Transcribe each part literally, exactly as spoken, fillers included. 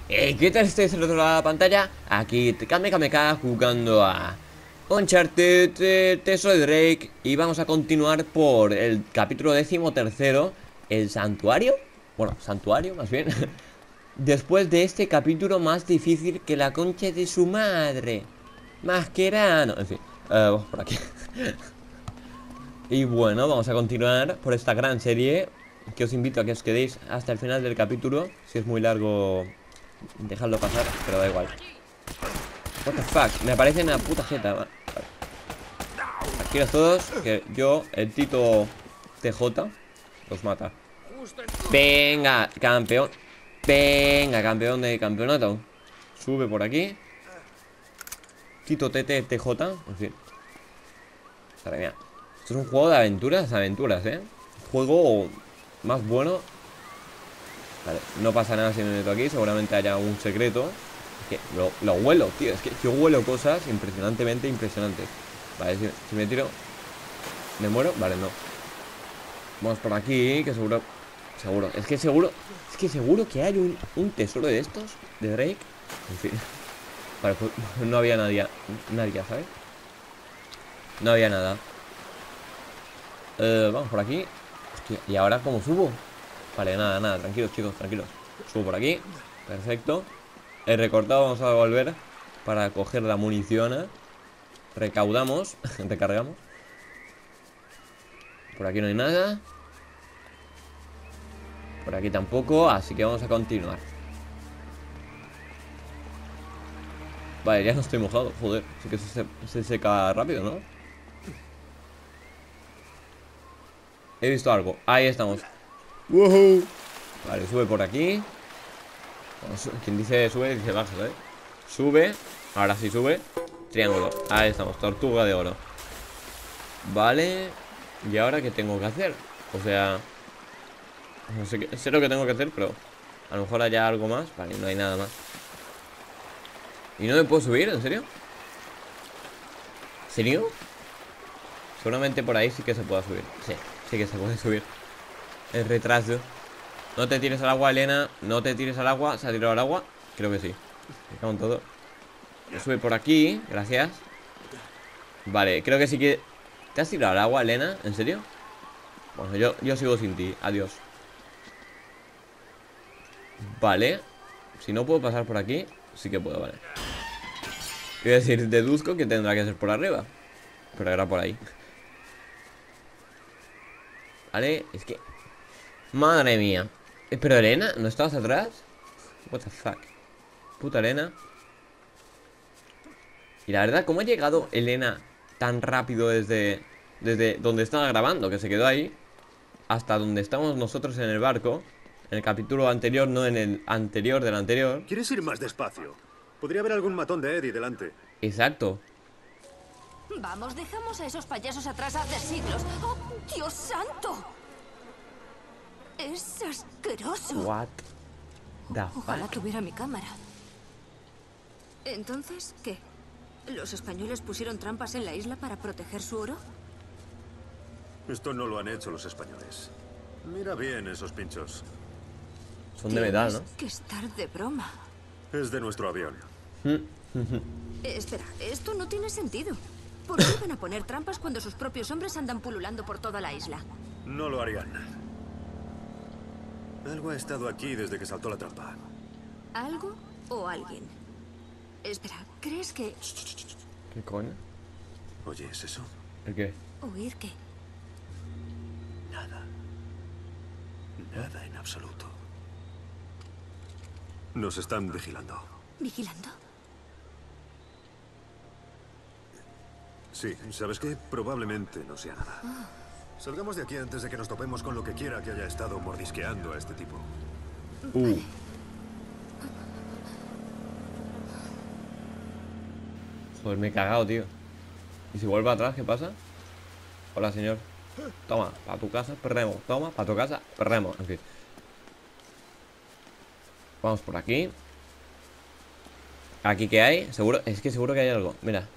Eh, ¿qué tal estáis al otro lado de la pantalla? Aquí Kame Kame K jugando a Uncharted, eh, te soy Drake. Y vamos a continuar por el capítulo décimo tercero, el santuario. Bueno, santuario más bien. Después de este capítulo más difícil que la concha de su madre. Masquerano. En fin, eh, vamos por aquí. Y bueno, vamos a continuar por esta gran serie, que os invito a que os quedéis hasta el final del capítulo. Si es muy largo, dejadlo pasar, pero da igual. What the fuck, me aparece en la puta jeta. Vale. Tranquilos todos, que yo, el Tito T J, los mata. Venga, campeón. Venga, campeón de campeonato. Sube por aquí. Tito T T T J, en fin. Madre mía. Esto es un juego de aventuras, aventuras, eh. Juego más bueno. Vale, no pasa nada si me meto aquí. Seguramente haya un secreto. Es que lo, lo huelo, tío. Es que yo huelo cosas impresionantemente impresionantes. Vale, si, si me tiro, ¿me muero? Vale, no. Vamos por aquí, que seguro. Seguro, es que seguro. Es que seguro que hay un, un tesoro de estos, de Drake. En fin. Vale, pues no había nadie. Nadie, ¿sabes? No había nada. Eh, vamos por aquí. Hostia, ¿y ahora cómo subo? Vale, nada, nada, tranquilos chicos, tranquilos. Subo por aquí, perfecto. He recortado, vamos a volver para coger la munición, ¿eh? Recaudamos, recargamos. Por aquí no hay nada. Por aquí tampoco, así que vamos a continuar. Vale, ya no estoy mojado, joder. Sí que se, se seca rápido, ¿no? He visto algo, ahí estamos. ¡Woohoo! Vale, sube por aquí. Bueno, quien dice sube, dice baja, ¿sabes? Sube, ahora sí sube. Triángulo, ahí estamos, tortuga de oro. Vale. ¿Y ahora qué tengo que hacer? O sea, no sé, qué, sé lo que tengo que hacer, pero a lo mejor haya algo más. Vale, no hay nada más. ¿Y no me puedo subir? ¿En serio? ¿En serio? Seguramente por ahí sí que se pueda subir. Sí, sí que se puede subir. El retraso. No te tires al agua, Elena. No te tires al agua. ¿Se ha tirado al agua? Creo que sí. Me cago en todo. Sube por aquí, gracias. Vale, creo que sí que... ¿Te has tirado al agua, Elena? ¿En serio? Bueno, yo, yo sigo sin ti, adiós. Vale. Si no puedo pasar por aquí, sí que puedo, vale. Iba a decir, deduzco que tendrá que ser por arriba, pero era por ahí. Vale, es que... Madre mía. Eh, Pero Elena, ¿no estabas atrás? What the fuck. Puta Elena. Y la verdad, ¿cómo ha llegado Elena tan rápido desde, desde donde estaba grabando, que se quedó ahí, hasta donde estamos nosotros en el barco? En el capítulo anterior, no en el anterior del anterior. ¿Quieres ir más despacio? Podría haber algún matón de Eddie delante. Exacto. Vamos, dejamos a esos payasos atrás hace siglos. ¡Oh, Dios santo! Es asqueroso. What the Ojalá fuck. tuviera mi cámara. Entonces, ¿qué? ¿Los españoles pusieron trampas en la isla para proteger su oro? Esto no lo han hecho los españoles. Mira bien esos pinchos. Son de metal, Tienes ¿no? que estar de broma. Es de nuestro avión. Eh, espera, esto no tiene sentido. ¿Por qué iban a poner trampas cuando sus propios hombres andan pululando por toda la isla? No lo harían. Algo ha estado aquí desde que saltó la trampa. ¿Algo o alguien? Espera, ¿crees que ¿Qué coño? ¿Oyes eso? ¿El qué? oír qué? Nada. Nada en absoluto. Nos están vigilando. ¿Vigilando? Sí, ¿sabes qué? Probablemente no sea nada. Salgamos de aquí antes de que nos topemos con lo que quiera que haya estado mordisqueando a este tipo. Uh. Joder, me he cagado, tío. ¿Y si vuelve atrás, qué pasa? Hola, señor. Toma, para tu casa, perdemos. Toma, para tu casa, perdemos. En fin. Vamos por aquí. ¿Aquí qué hay? Seguro, es que seguro que hay algo. Mira.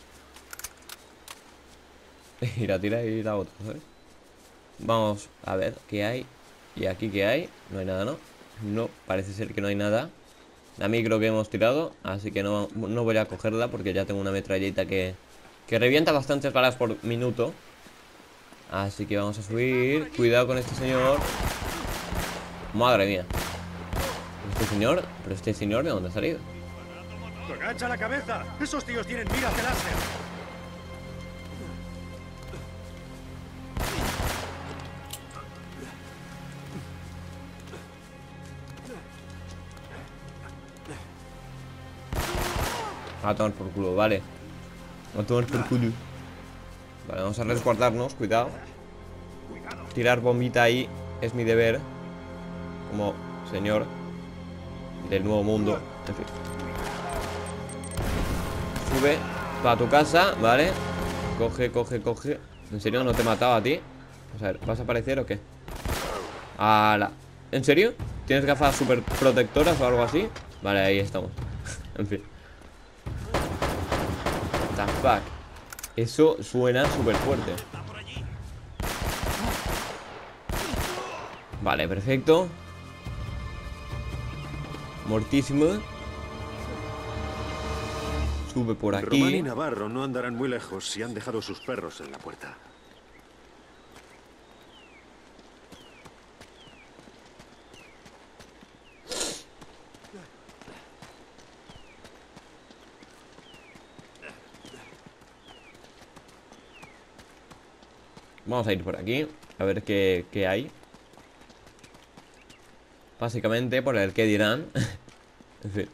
Y la tira y la otra, ¿sabes? Vamos a ver qué hay. ¿Y aquí qué hay? No hay nada, ¿no? No, parece ser que no hay nada. la micro que hemos tirado. Así que no, no voy a cogerla porque ya tengo una metralleta que, que revienta bastantes balas por minuto. Así que vamos a subir. Cuidado con este señor. Madre mía. Este señor, pero este señor, ¿de dónde ha salido? ¡Agacha la cabeza! ¡Esos tíos tienen miras de láser! A tomar por culo, vale. A tomar por culo. Vale, vamos a resguardarnos, cuidado. Tirar bombita ahí es mi deber como señor del nuevo mundo. En fin. Sube para tu casa, ¿vale? Coge, coge, coge. ¿En serio no te he matado a ti? Vamos a ver, ¿vas a aparecer o qué? ¡Hala! ¿En serio? ¿Tienes gafas super protectoras o algo así? Vale, ahí estamos. En fin. What the fuck. Eso suena súper fuerte. Vale, perfecto. Mortísimo. Sube por aquí. Román y Navarro no andarán muy lejos si han dejado sus perros en la puerta. Vamos a ir por aquí a ver qué, qué hay. Básicamente por el que dirán. En fin.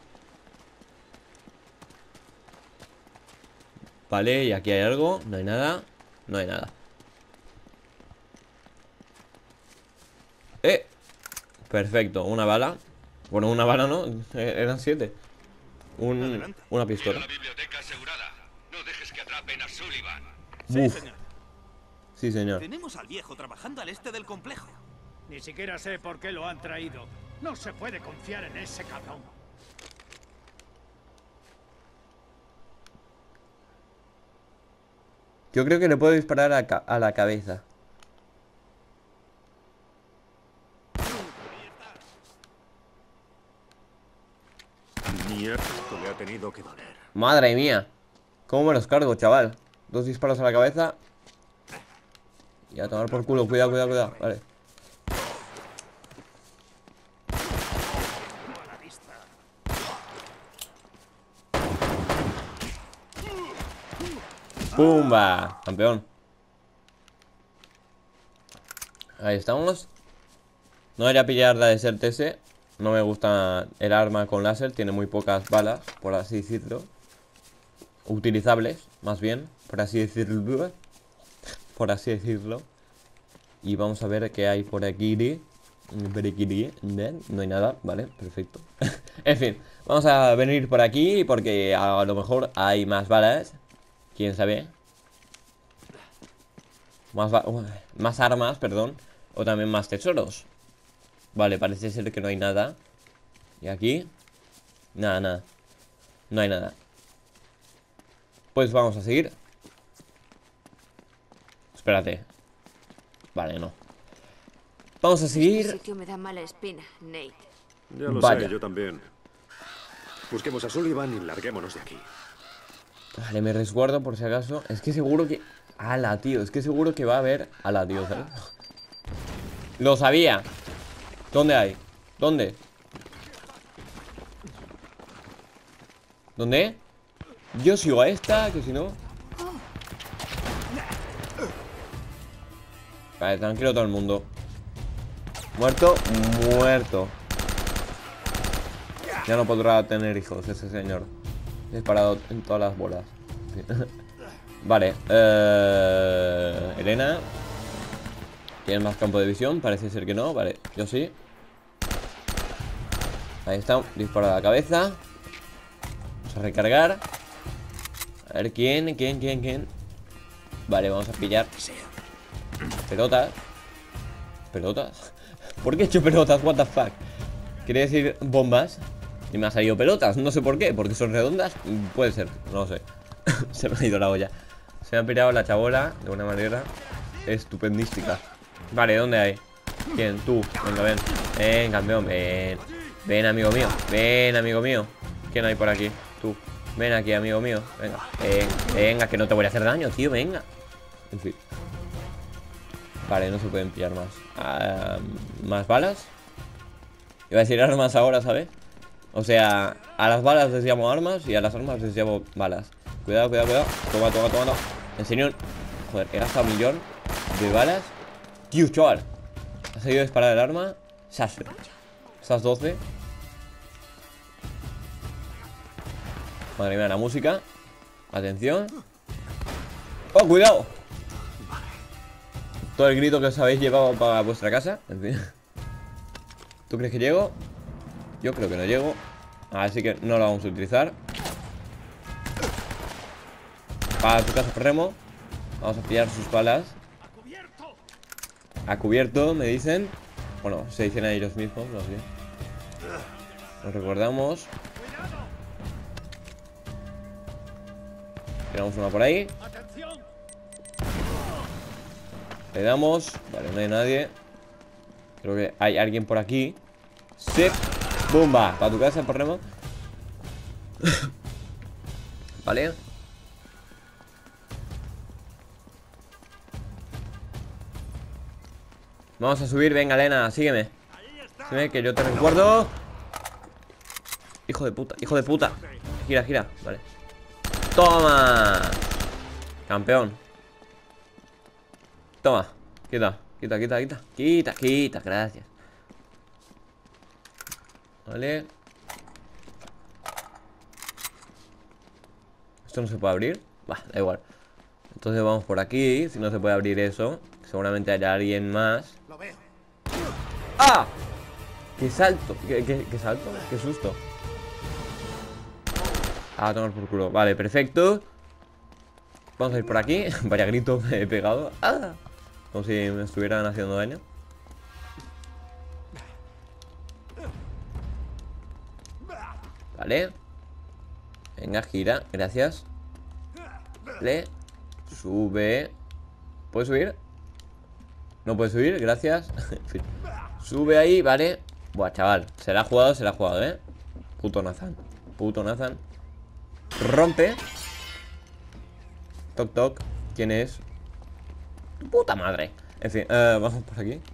Vale, y aquí hay algo. No hay nada. No hay nada. ¡Eh! Perfecto, una bala. Bueno, una bala no, eran siete. Un, una pistola. La biblioteca asegurada. No dejes que atrapen a Sullivan. Sí, Uf. señor. Sí, señor. Tenemos al viejo trabajando al este del complejo. Ni siquiera sé por qué lo han traído. No se puede confiar en ese cabrón. Yo creo que le puedo disparar a, ca a la cabeza. Mierda, esto le ha tenido que doler. Madre mía. ¿Cómo me los cargo, chaval? Dos disparos a la cabeza. Y a tomar por culo. Cuidado, cuidado, cuidado. Vale. ¡Pumba! Campeón. Ahí estamos. No voy a pillar la Desert S. No me gusta el arma con láser. Tiene muy pocas balas, por así decirlo. Utilizables, más bien. Por así decirlo. Por así decirlo. Y vamos a ver qué hay por aquí. No hay nada, vale, perfecto. En fin, vamos a venir por aquí porque a lo mejor hay más balas. Quién sabe. Más, más armas, perdón. O también más tesoros. Vale, parece ser que no hay nada. Y aquí nada, nada. No hay nada. Pues vamos a seguir. Espérate. Vale, no. Vamos a seguir. Este sitio me da mala espina, Nate. Ya lo Vaya. sé, yo también. Busquemos a Sullivan y larguémonos de aquí. Vale, me resguardo por si acaso. Es que seguro que... ¡Hala, tío! Es que seguro que va a haber... ¡Hala, tío! ¿Sabes? Lo sabía. ¿Dónde hay? ¿Dónde? ¿Dónde? Yo sigo a esta, que si no... Vale, tranquilo todo el mundo. Muerto, muerto. Ya no podrá tener hijos ese señor. Disparado en todas las bolas. Vale, eh, Elena. ¿Tienes más campo de visión? Parece ser que no, vale, yo sí. Ahí está, disparo a la cabeza. Vamos a recargar. A ver quién, quién, quién, quién. Vale, vamos a pillar pelotas. ¿Pelotas? ¿Por qué he hecho pelotas? What the fuck. Quiere decir bombas. Y me ha salido pelotas, no sé por qué. Porque son redondas, puede ser, no lo sé. Se me ha ido la olla. Se me ha pirado la chabola de una manera estupendística. Vale, ¿dónde hay? ¿Quién? Tú, venga, ven. Ven, campeón, ven. Ven, amigo mío. Ven, amigo mío. ¿Quién hay por aquí? Tú. Ven aquí, amigo mío. Venga. Ven, venga, que no te voy a hacer daño, tío. Venga. En fin. Vale, no se pueden pillar más. Ah, ¿más balas? Iba a decir armas ahora, ¿sabes? O sea, a las balas les llamo armas y a las armas les llamo balas. Cuidado, cuidado, cuidado. Toma, toma, toma, toma. En serio. Joder, he gastado un millón de balas. Tío, chaval. Ha salido a disparar el arma. Sas. Esas doce. Madre mía, la música. Atención. ¡Oh, cuidado! Todo el grito que os habéis llevado para vuestra casa. En fin. ¿Tú crees que llego? Yo creo que no llego. Así que no lo vamos a utilizar. Para tu casa, Remo. Vamos a pillar sus balas. A cubierto, me dicen. Bueno, se dicen a ellos mismos, no sé. Nos recordamos. Tiramos una por ahí. Le damos. Vale, no hay nadie. Creo que hay alguien por aquí. Sí. Bumba. Para tu casa, por Remo. Vale. Vamos a subir, venga, Elena, sígueme. Sígueme, que yo te recuerdo. Hijo de puta, hijo de puta. Gira, gira, vale. ¡Toma! Campeón. Toma, quita, quita, quita, quita. Quita, quita, gracias. Vale. ¿Esto no se puede abrir? Bah, da igual. Entonces vamos por aquí. Si no se puede abrir eso, seguramente haya alguien más. ¡Ah! ¡Qué salto! ¿Qué, qué, qué salto? ¡Qué susto! Ah, tomar por culo. Vale, perfecto. Vamos a ir por aquí. Vaya grito me he pegado. ¡Ah! Como si me estuvieran haciendo daño. Vale. Venga, gira, gracias. Vale. Sube. ¿Puedes subir? No puedes subir, gracias. En fin. Sube ahí, vale. Buah, chaval, se la ha jugado, se la ha jugado, eh. Puto Nathan. Puto Nathan. Rompe. Toc, toc. ¿Quién es? Tu puta madre. En fin, uh, vamos por aquí.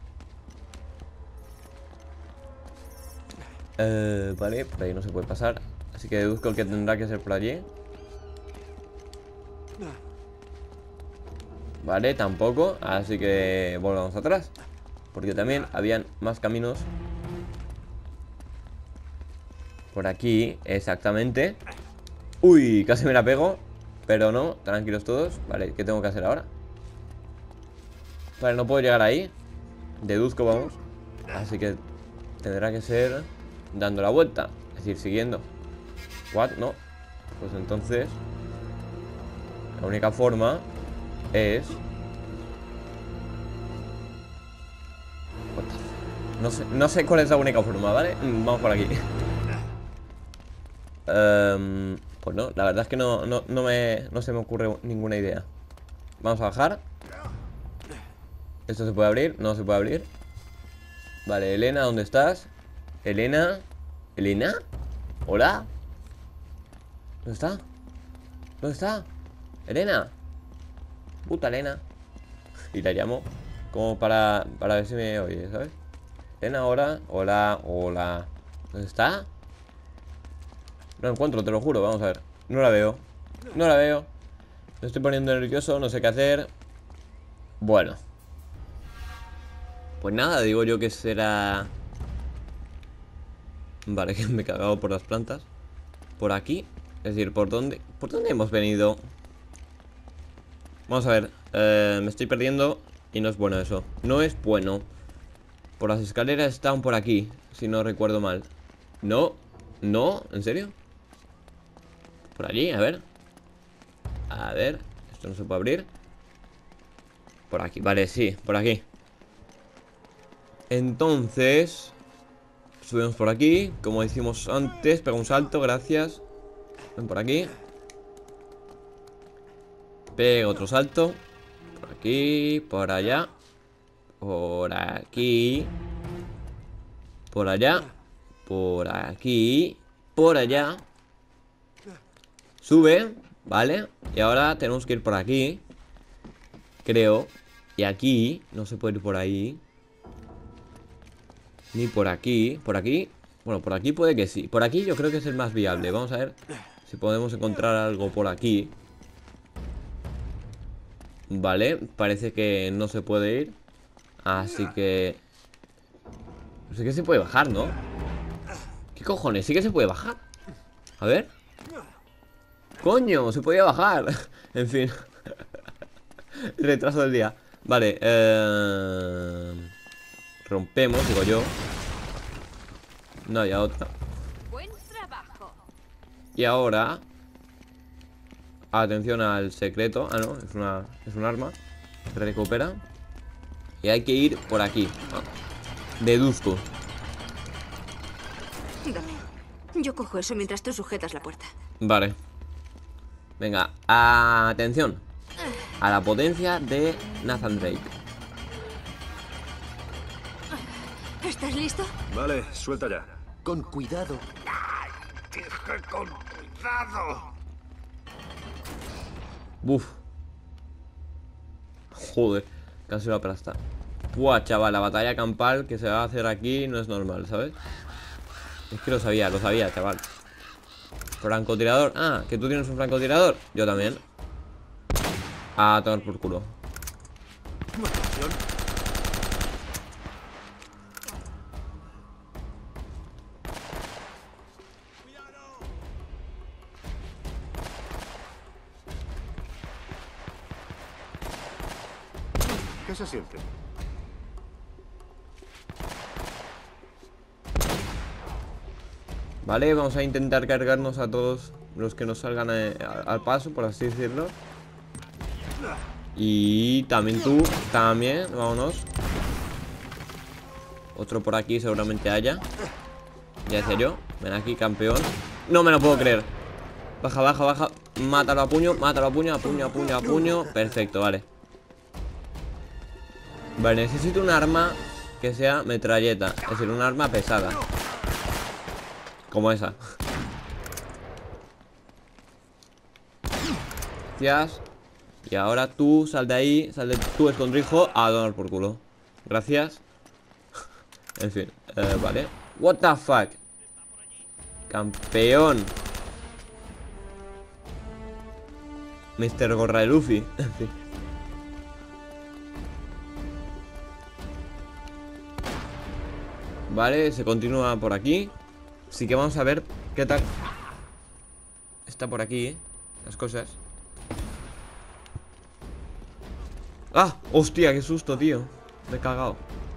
Uh, vale, por ahí no se puede pasar. Así que deduzco que tendrá que ser por allí. Vale, tampoco. Así que volvamos atrás. Porque también habían más caminos. Por aquí, exactamente. Uy, casi me la pego. Pero no, tranquilos todos. Vale, ¿qué tengo que hacer ahora? Vale, no puedo llegar ahí. Deduzco, vamos. Así que tendrá que ser dando la vuelta. Es decir, siguiendo. ¿What? No. Pues entonces la única forma es... No sé, no sé cuál es la única forma, ¿vale? Vamos por aquí. um, Pues no, la verdad es que no, no, no, me, no se me ocurre ninguna idea. Vamos a bajar. ¿Esto se puede abrir? No se puede abrir. Vale, Elena, ¿dónde estás? Elena. ¿Elena? ¿Hola? ¿Dónde está? ¿Dónde está? Elena. Puta Elena. Y la llamo como para, para ver si me oye, ¿sabes? Elena, ahora. Hola, hola. ¿Dónde está? No la encuentro, te lo juro, vamos a ver. No la veo. No la veo. Me estoy poniendo nervioso, no sé qué hacer. Bueno. Pues nada, digo yo que será... Vale, que me he cagado por las plantas. Por aquí. Es decir, ¿por dónde? ¿Por dónde hemos venido? Vamos a ver. Eh, me estoy perdiendo y no es bueno eso. No es bueno. Por las escaleras están por aquí, si no recuerdo mal. No. No, ¿en serio? Por allí, a ver. A ver. Esto no se puede abrir. Por aquí, vale, sí, por aquí. Entonces subimos por aquí, como hicimos antes. Pega un salto, gracias. Ven por aquí. Pega otro salto. Por aquí, por allá. Por aquí. Por allá. por aquí, por allá. Sube, ¿vale? Y ahora tenemos que ir por aquí, creo. Y aquí, no se puede ir por ahí. Ni por aquí, por aquí. Bueno, por aquí puede que sí. Por aquí yo creo que es el más viable. Vamos a ver si podemos encontrar algo por aquí. Vale, parece que no se puede ir. Así que... sí que se puede bajar, ¿no? ¿Qué cojones? Sí que se puede bajar. A ver. ¡Coño! Se podía bajar. En fin. Retraso del día. Vale, eh... rompemos, digo yo. No había otra. Buen trabajo. Y ahora... atención al secreto. Ah, no, es una, es un arma. Se recupera. Y hay que ir por aquí. Ah, deduzco. Dame. Yo cojo eso mientras tú sujetas la puerta. Vale. Venga, atención a la potencia de Nathan Drake. ¿Estás listo? Vale, suelta ya. Con cuidado. Dije con cuidado. Buf. Joder, casi lo aplasta. Buah, chaval, la batalla campal que se va a hacer aquí no es normal, ¿sabes? Es que lo sabía, lo sabía, chaval. Francotirador. Ah, que tú tienes un francotirador. Yo también. A tomar por culo. ¿Qué se siente? Vale, vamos a intentar cargarnos a todos los que nos salgan eh, al paso, por así decirlo. Y también tú, también, vámonos. Otro por aquí seguramente haya. Ya sé yo, ven aquí, campeón. No me lo puedo creer. Baja, baja, baja. Mátalo a puño, mátalo a puño, a puño, a puño, a puño. Perfecto, vale. Vale, necesito un arma que sea metralleta. Es decir, un arma pesada. Como esa. Gracias. Y ahora tú, sal de ahí. Sal de tu escondrijo. A donar por culo. Gracias. En fin, eh, vale. What the fuck. Campeón. mister Gorra de Luffy. En fin. Vale, se continúa por aquí. Así que vamos a ver qué tal está por aquí, ¿eh? Las cosas. ¡Ah! ¡Hostia! ¡Qué susto, tío! Me he cagado.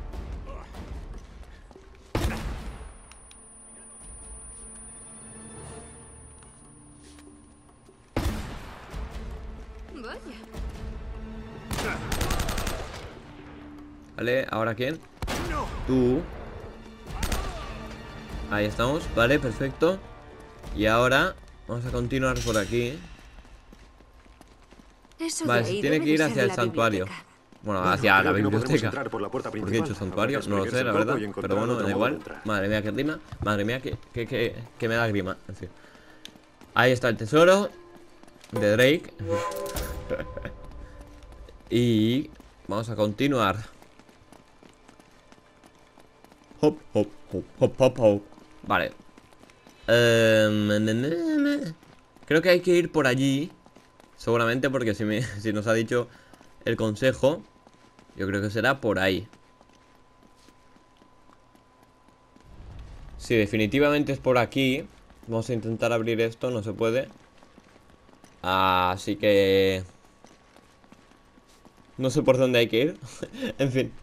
Vaya. Vale, ¿ahora quién? Tú. Ahí estamos, vale, perfecto. Y ahora vamos a continuar por aquí. Eso Vale, de se ahí tiene debe que ir de hacia ser el la santuario. biblioteca. Bueno, Bueno, hacia la creo que no podremos biblioteca. entrar por la puerta ¿Por qué he principal. dicho Habrá santuario? que No lo sé, la exprimirse un verdad. poco y encontrar Pero bueno, otro da modo de igual. entrar. Madre mía, qué rima. Madre mía, que, que, que, que me da grima. En fin. Ahí está el tesoro de Drake. Y vamos a continuar. Hop, hop, hop, hop, hop, hop. Vale. Um, creo que hay que ir por allí. Seguramente porque si, me, si nos ha dicho el consejo, yo creo que será por ahí. Sí, definitivamente es por aquí. Vamos a intentar abrir esto, no se puede. Así que... no sé por dónde hay que ir. En fin.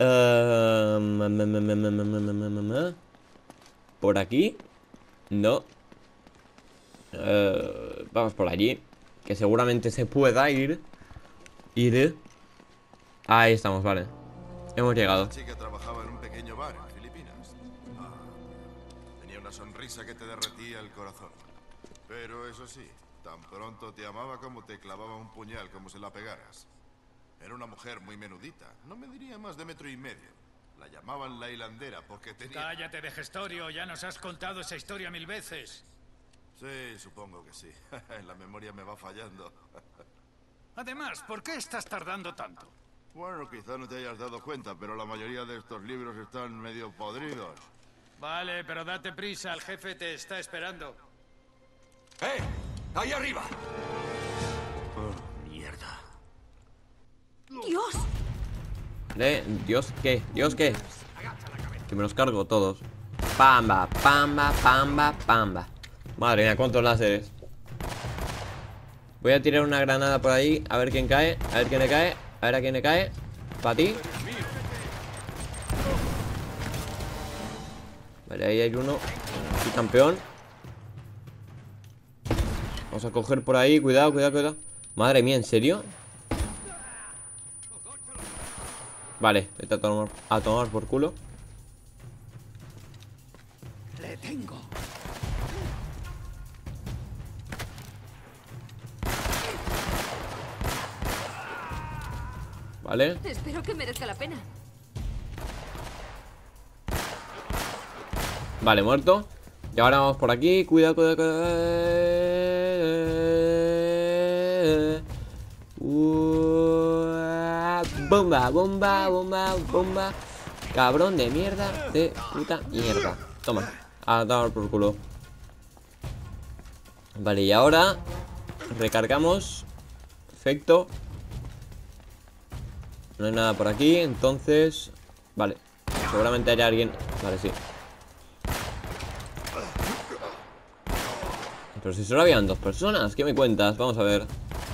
Um, por aquí. No. Uh, vamos por allí. Que seguramente se pueda ir. Ir. Ahí estamos, vale. Hemos llegado. La chica trabajaba en un pequeño bar en Filipinas. Ah, tenía una sonrisa que te derretía el corazón. Pero eso sí, tan pronto te amaba como te clavaba un puñal como se la pegaras. Era una mujer muy menudita. No me diría más de metro y medio. La llamaban la hilandera porque tenía... Cállate, de gestorio. Ya nos has contado esa historia mil veces. Sí, supongo que sí. La memoria me va fallando. Además, ¿por qué estás tardando tanto? Bueno, quizá no te hayas dado cuenta, pero la mayoría de estos libros están medio podridos. Vale, pero date prisa. El jefe te está esperando. ¡Eh! ¡Ahí arriba! Oh, mierda. ¡Dios! ¿Eh? ¿Dios qué? ¿Dios qué? Que me los cargo todos. Pamba, pamba, pamba, pamba. Madre mía, cuántos láseres. Voy a tirar una granada por ahí. A ver quién cae. A ver quién le cae. A ver a quién le cae. Para ti. Vale, ahí hay uno. Sí, campeón. Vamos a coger por ahí. Cuidado, cuidado, cuidado. Madre mía, ¿en serio? Vale, vete a tomar, a tomar por culo. Le tengo. Vale. Espero que merezca la pena. Vale, muerto. Y ahora vamos por aquí. Cuidado, cuidado, cuidado. Uh, bomba, bomba, bomba, bomba. Cabrón de mierda. De puta mierda. Toma. A tomar por culo. Vale, y ahora recargamos. Perfecto. No hay nada por aquí, entonces... Vale, seguramente haya alguien... Vale, sí. Pero si solo habían dos personas, ¿qué me cuentas? Vamos a ver.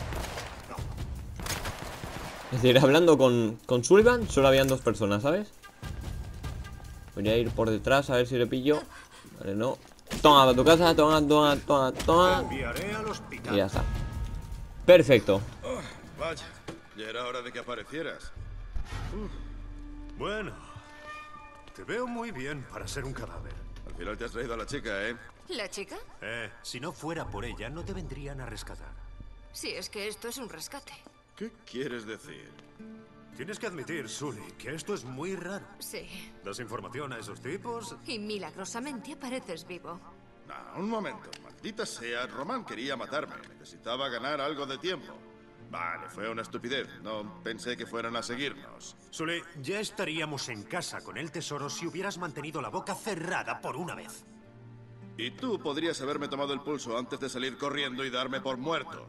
Es decir, hablando con, con Sullivan, solo habían dos personas, ¿sabes? Voy a ir por detrás a ver si le pillo. Vale, no. Toma, a tu casa, toma, toma, toma, toma. Enviaré al hospital. Y ya está. Perfecto. Oh, vaya, ya era hora de que aparecieras. Bueno, te veo muy bien para ser un cadáver. Al final te has traído a la chica, ¿eh? ¿La chica? Eh, si no fuera por ella, no te vendrían a rescatar. Sí, es que esto es un rescate. ¿Qué quieres decir? Tienes que admitir, Sully, que esto es muy raro. Sí. Das información a esos tipos. Y milagrosamente apareces vivo. No, un momento. Maldita sea, Román quería matarme. Necesitaba ganar algo de tiempo. Vale, fue una estupidez. No pensé que fueran a seguirnos. Sully, ya estaríamos en casa con el tesoro si hubieras mantenido la boca cerrada por una vez. Y tú podrías haberme tomado el pulso antes de salir corriendo y darme por muerto.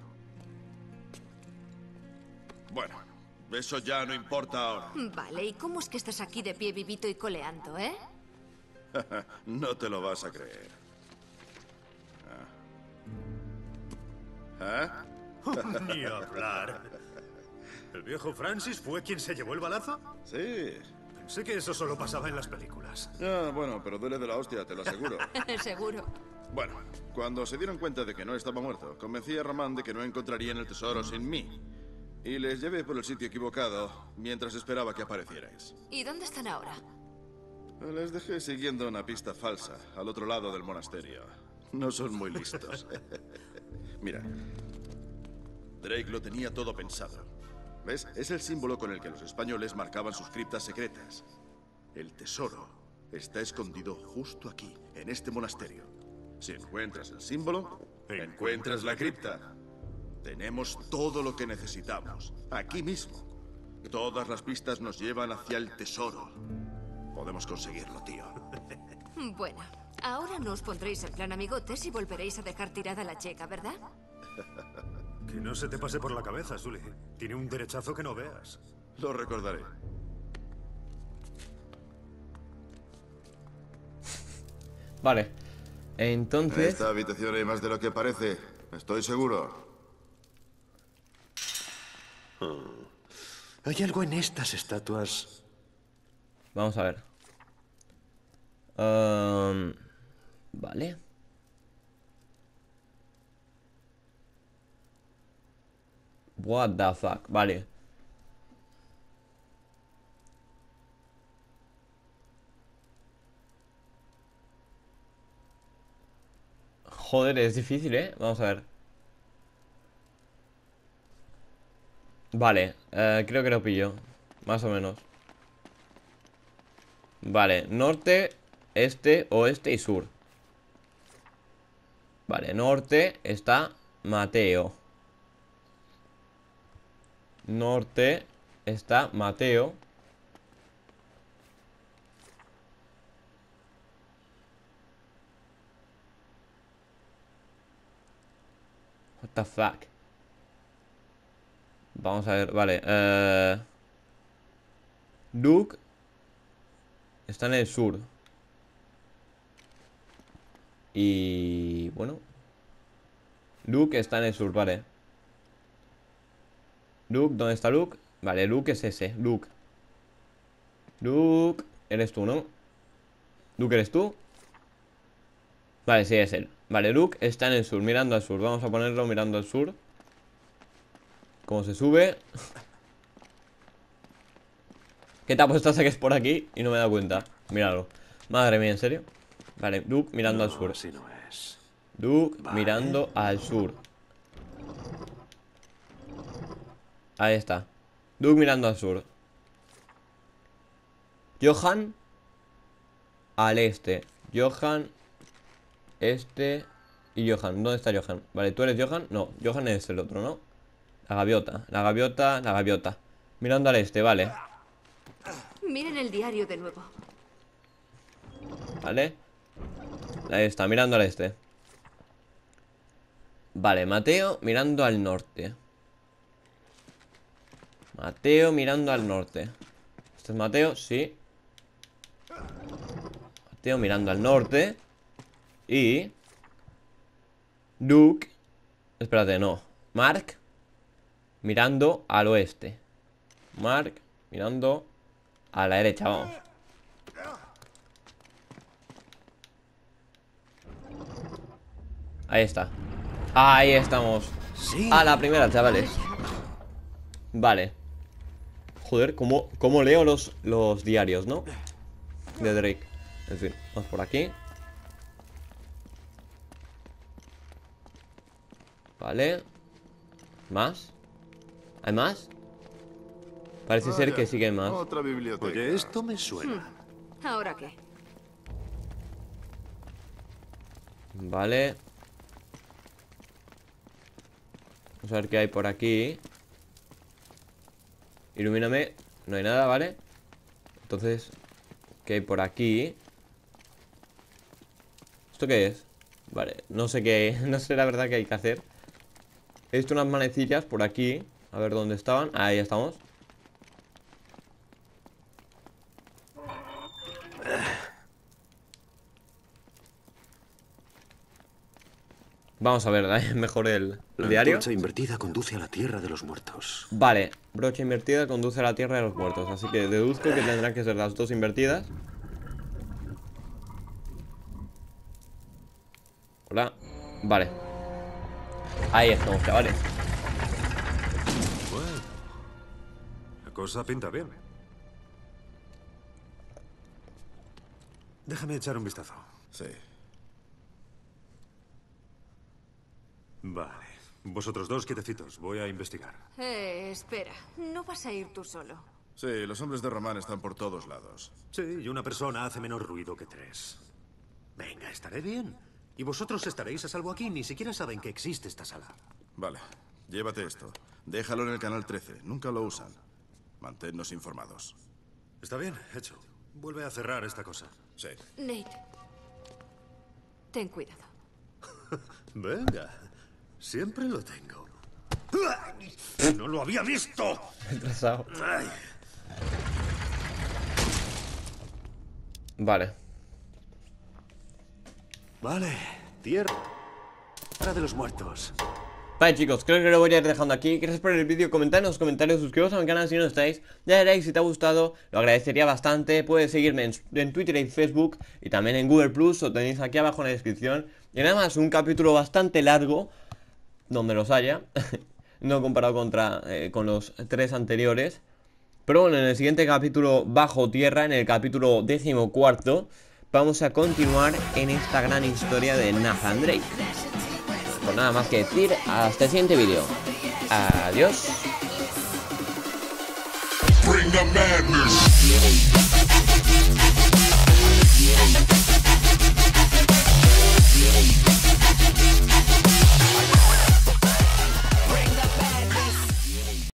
Bueno, eso ya no importa ahora. Vale, ¿y cómo es que estás aquí de pie vivito y coleando, eh? No te lo vas a creer. ¿Ah? ¿Ah? Ni hablar. ¿El viejo Francis fue quien se llevó el balazo? Sí. Pensé que eso solo pasaba en las películas. Ah, bueno, pero duele de la hostia, te lo aseguro. Seguro. Bueno, cuando se dieron cuenta de que no estaba muerto, convencí a Román de que no encontrarían el tesoro sin mí. Y les llevé por el sitio equivocado mientras esperaba que aparecierais. ¿Y dónde están ahora? Les dejé siguiendo una pista falsa al otro lado del monasterio. No son muy listos. Mira, Drake lo tenía todo pensado. ¿Ves? Es el símbolo con el que los españoles marcaban sus criptas secretas. El tesoro está escondido justo aquí, en este monasterio. Si encuentras el símbolo, encuentras la cripta. Tenemos todo lo que necesitamos, aquí mismo. Todas las pistas nos llevan hacia el tesoro. Podemos conseguirlo, tío. Bueno, ahora no os pondréis en plan amigotes y volveréis a dejar tirada la chica, ¿verdad? Que no se te pase por la cabeza, Sully. Tiene un derechazo que no veas. Lo recordaré. Vale. En Entonces... esta habitación hay más de lo que parece. Estoy seguro. ¿Hay algo en estas estatuas? Vamos a ver. Um, vale. What the fuck, vale. Joder, es difícil, ¿eh? Vamos a ver. Vale, eh, creo que lo pillo. Más o menos. Vale, norte, este, oeste y sur. Vale, norte está Mateo. Norte está Mateo. What the fuck. Vamos a ver, vale. Uh, Duke está en el sur. Y bueno, Luke está en el sur, vale. Luke, ¿dónde está Luke? Vale, Luke es ese, Luke. Luke, eres tú, ¿no? Luke, ¿eres tú? Vale, sí, es él. Vale, Luke está en el sur, mirando al sur. Vamos a ponerlo mirando al sur. ¿Cómo se sube? ¿Qué te ha puesto que es por aquí? Y no me he dado cuenta. Míralo. Madre mía, ¿en serio? Vale, Luke mirando No, al sur. así no es. Luke Vale. mirando al sur. Ahí está. Luke mirando al sur. Johan al este. Johan, este y Johan. ¿Dónde está Johan? Vale, ¿tú eres Johan? No, Johan es el otro, ¿no? La gaviota, la gaviota, la gaviota. Mirando al este, vale. Miren el diario de nuevo. Vale. Ahí está, mirando al este. Vale, Mateo mirando al norte. Mateo mirando al norte. ¿Este es Mateo? Sí. Mateo mirando al norte. Y Luke. Espérate, no. Mark mirando al oeste. Mark mirando a la derecha, vamos. Ahí está. Ahí estamos. Sí. A la primera, chavales. Vale. Joder, ¿cómo, cómo leo los, los diarios, ¿no? De Drake. En fin, vamos por aquí. Vale. ¿Más? ¿Hay más? Parece ser Vaya, que sí que hay más. Otra biblioteca. Oye, esto me suena. ¿Ahora qué? Vale. Vamos a ver qué hay por aquí. Ilumíname. No hay nada, ¿vale? Entonces, ¿qué hay por aquí? ¿Esto qué es? Vale, no sé qué. No sé la verdad qué hay que hacer. He visto unas manecillas por aquí. A ver dónde estaban. Ahí estamos. Vamos a ver, ¿eh? Mejor el La diario. antorcha invertida conduce a la tierra de los muertos. Vale, brocha invertida conduce a la tierra de los muertos. Así que deduzco que tendrán que ser las dos invertidas. Hola. Vale. Ahí estamos, chavales. Bueno, la cosa pinta bien. Déjame echar un vistazo. Sí. Vale. Vosotros dos quietecitos. Voy a investigar. Eh, espera. No vas a ir tú solo. Sí, los hombres de Román están por todos lados. Sí, y una persona hace menos ruido que tres. Venga, estaré bien. Y vosotros estaréis a salvo aquí. Ni siquiera saben que existe esta sala. Vale, llévate esto. Déjalo en el canal trece. Nunca lo usan. Manténnos informados. Está bien, hecho. Vuelve a cerrar esta cosa. Sí. Nate. Ten cuidado. Venga. Siempre lo tengo. ¡No lo había visto! Retrasado. Ay. Vale. Vale. Tierra de los muertos. Vale, chicos, creo que lo voy a ir dejando aquí. Gracias por el vídeo, comentad en los comentarios, suscribiros a mi canal si no estáis, dale like si te ha gustado, lo agradecería bastante. Puedes seguirme en, en Twitter y Facebook y también en Google Plus, lo tenéis aquí abajo en la descripción. Y nada más, un capítulo bastante largo, donde los haya, no comparado contra, eh, con los tres anteriores. Pero bueno, en el siguiente capítulo Bajo Tierra, en el capítulo decimocuarto, vamos a continuar en esta gran historia de Nathan Drake. Pues nada más que decir, hasta el siguiente vídeo. Adiós. Bring the madness.